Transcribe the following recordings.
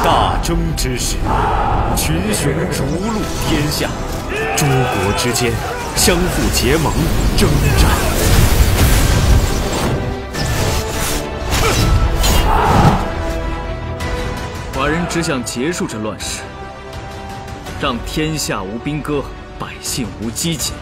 大争之时，群雄逐鹿天下，诸国之间相互结盟征战。 寡人只想结束这乱世，让天下无兵戈，百姓无饥馑。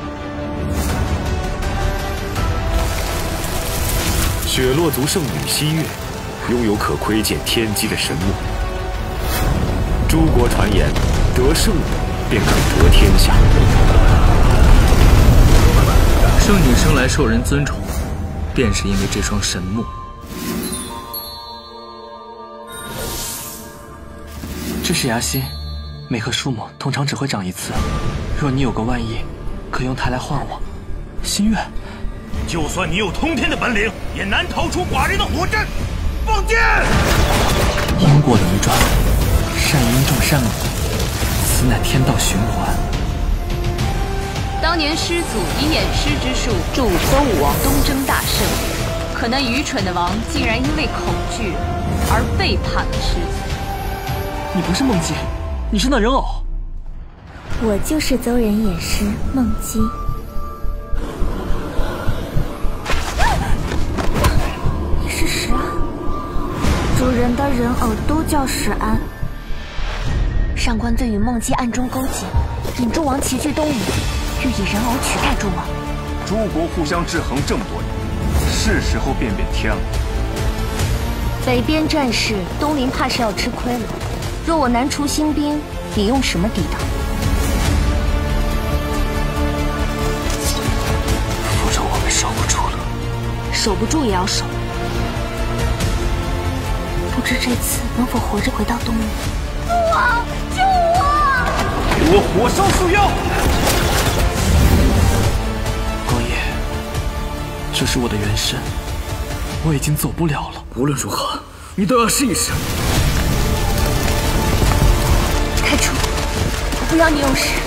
雪落族圣女西月，拥有可窥见天机的神木。诸国传言，得圣母便可得天下。 圣女生来受人尊崇，便是因为这双神木。 这是芽心，每棵树木通常只会长一次。若你有个万一，可用它来换我。心愿。 就算你有通天的本领，也难逃出寡人的火阵。放箭！ 因果轮转，善因种善果，此乃天道循环。 当年师祖以掩尸之术助周武王东征大胜，可那愚蠢的王竟然因为恐惧而背叛了师祖。 你不是梦姬，你是那人偶。 我就是邹人掩尸梦姬。你是石安，主人的人偶都叫石安。上官对与梦姬暗中勾结，引周王齐聚东夷，欲以人偶取代周王。 诸国互相制衡这么多年，是时候变变天了。 北边战事，东邻怕是要吃亏了。若我南除新兵，你用什么抵挡？ 否则我们守不住了。 守不住也要守。不知这次能否活着回到东夷？父王，救我！ 给我火烧树妖！ 光夜，这是我的原身，我已经走不了了。 无论如何，你都要试一试。 开除！我不要你用石。